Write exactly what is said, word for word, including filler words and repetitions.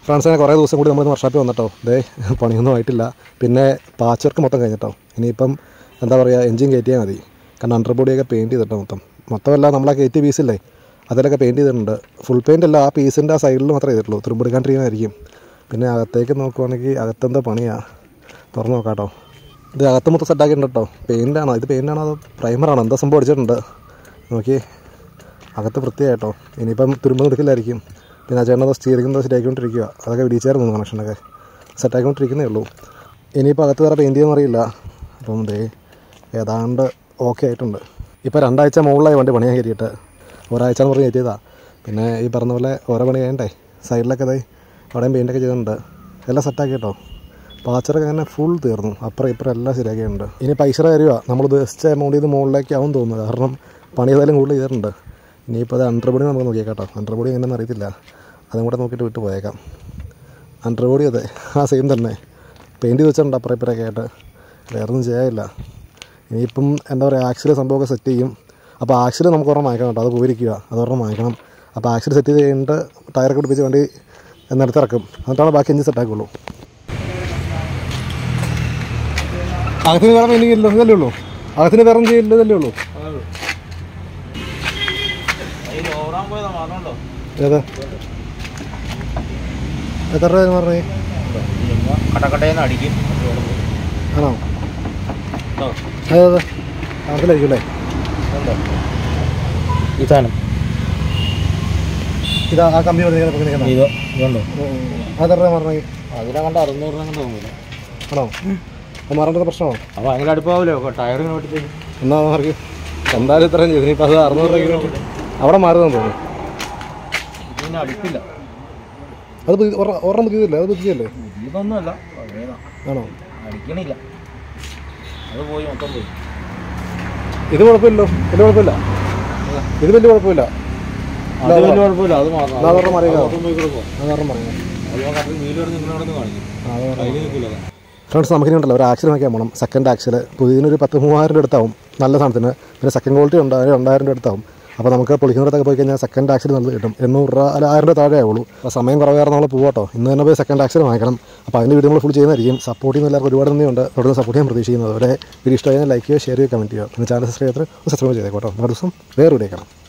ഫ്രണ്ട്സിനെ കുറേ ദിവസം കൂടി നമ്മളിന്ന് വർക്ക്ഷോപ്പിൽ വന്നിട്ടോ. ദേ പണിയൊന്നും ആയിട്ടില്ല. പിന്നെ പാച്ച് വർക്ക് മൊത്തം കഴിഞ്ഞിട്ടോ. ഇനിയിപ്പം എന്താ പറയുക, എൻജിൻ കയറ്റിയാൽ മതി. കാരണം അണ്ടർ ബോഡിയൊക്കെ പെയിൻറ്റ് ചെയ്തിട്ടോ. മൊത്തം മൊത്തമല്ല നമ്മളാ കയറ്റിയ പീസില്ലേ അതിലൊക്കെ പെയിൻറ്റ് ചെയ്തിട്ടുണ്ട്. ഫുൾ പെയിൻ്റ് അല്ല, ആ പീസിൻ്റെ ആ സൈഡിൽ മാത്രമേ ചെയ്തിട്ടുള്ളൂ. തുരുമ്പെടുക്കാണ്ടിരിക്കുന്നതായിരിക്കും. പിന്നെ അകത്തേക്ക് നോക്കുവാണെങ്കിൽ അകത്തെന്താ പണിയാണ്, തുറന്ന് നോക്കാം കേട്ടോ. ഇത് അകത്ത് മൊത്തം സെറ്റാക്കിയിട്ടുണ്ട് കേട്ടോ. പെയിൻ്റാണോ ഇത്, പെയിൻ്റാണോ അത് പ്രൈമറാണോ, എന്താ സംഭവം അടിച്ചിട്ടുണ്ട് നോക്കി. അകത്ത് വൃത്തിയായിട്ടോ. ഇനിയിപ്പം തുരുമ്പ് എടുക്കില്ലായിരിക്കും. പിന്നെ ആ ചേട്ടനത് സ്റ്റിയറിംഗ് ശരിയാക്കിക്കൊണ്ടിരിക്കുക. അതൊക്കെ വിടിച്ചായിരുന്നു കണക്ഷനൊക്കെ സെറ്റാക്കിക്കൊണ്ടിരിക്കുന്നേ ഉള്ളൂ. ഇനിയിപ്പോൾ അകത്ത് വേറെ പെയിൻറ്റ് ചെയ്യുമെന്ന് അറിയില്ല. അപ്പം ദേ ഏതാണ്ട് ഓക്കെ ആയിട്ടുണ്ട്. ഇപ്പോൾ രണ്ടാഴ്ച മുകളിലായി വണ്ടി പണിയാൻ കയറ്റിയിട്ട്. ഒരാഴ്ച എന്ന് പറഞ്ഞ് കയറ്റിയതാണ്. പിന്നെ ഈ പറഞ്ഞ പോലെ ഓരോ പണി ചെയ്യണ്ടേ. സൈഡിലൊക്കെ ഇതായി അവിടെയും പെയിൻ്റൊക്കെ ചെയ്തിട്ടുണ്ട്. എല്ലാം സെറ്റാക്കി കേട്ടോ. പാച്ചറൊക്കെ അങ്ങനെ ഫുൾ തീർന്നു. അപ്പുറം ഇപ്പുറം എല്ലാം ശരിയാക്കിയിട്ടുണ്ട്. ഇനി പൈസ കാര്യമാണ് നമ്മൾ ഉദ്ദേശിച്ച എമൗണ്ട് ചെയ്ത് മുകളിലേക്കാവും തോന്നുന്നത്. കാരണം പണി ഏതായാലും കൂടുതൽ ചെയ്തിട്ടുണ്ട്. ഇനിയിപ്പോൾ അത് അണ്ടർ ബോഡി നമുക്ക് നോക്കിയേക്കാം കേട്ടോ. അണ്ടർ ബോഡി എങ്ങനെയെന്ന് അറിയത്തില്ല. അതും കൂടെ നോക്കിയിട്ട് വിട്ട് പോയേക്കാം. അണ്ടർ ബോഡി അതെ ആ സെയിം തന്നെ പെയിൻറ്റ് ചെയ്ത് വെച്ചിട്ടുണ്ട് അപ്പുറം ഇപ്പുറമൊക്കെ ആയിട്ട്. വേറൊന്നും ചെയ്യാനില്ല. ഇനിയിപ്പം എന്താ പറയുക, ആക്സിൽ സംഭവമൊക്കെ സെറ്റ് ചെയ്യും. അപ്പോൾ ആക്സിൽ നമുക്ക് ഒരെണ്ണം വാങ്ങിക്കണം കേട്ടോ. അത് പോയിരിക്കുക, അതൊരെണ്ണം വാങ്ങിക്കണം. അപ്പോൾ ആക്സിൽ സെറ്റ് ചെയ്ത് കഴിഞ്ഞിട്ട് ടയറൊക്കെ പിടിപ്പിച്ച് വണ്ടി എന്നിടത്തിറക്കും. എന്നിട്ടാണ് ബാക്കി എഞ്ചിൻ സെറ്റാക്കുള്ളൂ. അകത്തിന് വേറെ പെയിൻറ്റിങ് ഇല്ല, ഇതല്ലേ ഉള്ളൂ. അകത്തിന് വേറെ ഒന്നും ചെയ്യില്ല, ഇതല്ലേ ഉള്ളൂ. ഏതാ എത്ര രൂപ പറഞ്ഞേ? ആണോ? അതെ അതിലായിരിക്കും അല്ലേ ഈ സാധനം. ഇതാ ആ കമ്പി ഇതോ ഇതുണ്ടോ? അതെത്ര രൂപ പറഞ്ഞേ? അതിനെ കണ്ട അറുന്നൂറ് രൂപ തോന്നുന്നില്ല. ആണോ? അത് മാറേണ്ടത് പ്രശ്നമാണോ? അപ്പോൾ അങ്ങനെ അടുപ്പാവില്ലോ ടയറിന് വേണ്ടി. എന്നാ മാർക്ക് എന്തായാലും ഇത്രയും ചെയ്തു. ഇനിയിപ്പോൾ അത് അറുന്നൂറ് രൂപ അവിടെ മാറുന്നതെന്ന് തോന്നുന്നു. ഇതിന് അടുപ്പില്ല. അത് ഒരെണ്ണം പുതിയതല്ലേ? അത് പുതിയല്ലേ? ഇതൊന്നുമല്ല. ആണോ? അടിക്കണില്ല. അത് പോയി മൊത്തം പോയി. ഇത് കുഴപ്പമില്ലല്ലോ. ഇത് കുഴപ്പമില്ല. ഇത് വലിയ കുഴപ്പമില്ല. അത് വലിയ കുഴപ്പമില്ല. അത് മാറാം. അതൊരെണ്ണം മറിയാം. അതൊരെണ്ണം മറിയാം. ഫ്രണ്ട്സ് നമുക്കിനി ഉണ്ടല്ലോ ഒരു ആക്സിൽ നോക്കിയാൽ പോകണം. സെക്കൻഡ് ആക്സിൽ പുതിയതിനൊരു പത്ത് മൂവായിരം രൂപ അടുത്താവും നല്ല സാധനത്തിന്. പിന്നെ സെക്കൻഡ് ക്വാളിറ്റി ഉണ്ട്, അതിന് രണ്ടായിരം രൂപ അടുത്താവും. അപ്പോൾ നമുക്ക് പൊളിക്കുന്നിടത്തൊക്കെ പോയി കഴിഞ്ഞാൽ സെക്കൻഡ് ആക്സിൽ നല്ലത് കിട്ടും. എണ്ണൂറ് രൂപ അല്ല ആയിരം രൂപ താഴെ ആവുള്ളൂ. അപ്പോൾ സമയം കുറവായിരുന്നു നമ്മൾ പോകട്ടോ. ഇന്ന് തന്നെ പോയി സെക്കൻഡ് ആക്സിൽ വാങ്ങിക്കണം. അപ്പോൾ അതിൻ്റെ വീഡിയോ നമ്മൾ ഫുൾ ചെയ്യുന്നതായിരിക്കും. സപ്പോർട്ട് ചെയ്യുന്ന എല്ലാവർക്കും ഒരുപാട് നന്ദിയുണ്ട്. തുടർന്ന് സപ്പോർട്ട് ചെയ്യാൻ പ്രതീക്ഷിക്കുന്നത്. അവരെ വീഡിയോ ഇഷ്ടമായി ലൈക്ക് ചെയ്യുക, ഷെയർ ചെയ്യുക, കമൻറ്റ് ചെയ്യുക. പിന്നെ ചാനൽ സബ്സ്ക്രൈബ് ചെയ്ത് സബ്സ്ക്രൈബ് ചെയ്തേക്കോട്ടോ. അടുത്ത ദിവസം വേറെ വീഡിയോ കാണാം.